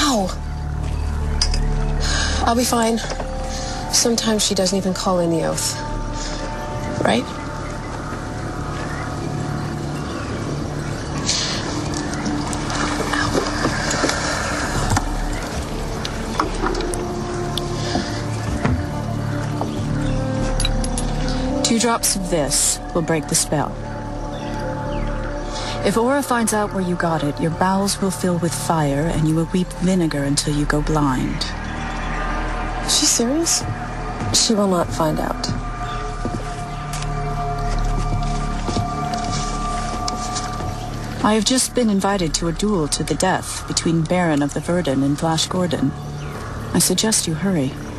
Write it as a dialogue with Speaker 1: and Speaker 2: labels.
Speaker 1: Ow! I'll be fine. Sometimes she doesn't even call in the oath. Right? Ow.
Speaker 2: 2 drops of this will break the spell. If Aura finds out where you got it, your bowels will fill with fire and you will weep vinegar until you go blind.
Speaker 1: Is she serious? She will not find out.
Speaker 2: I have just been invited to a duel to the death between Baron of the Verdun and Flash Gordon. I suggest you hurry.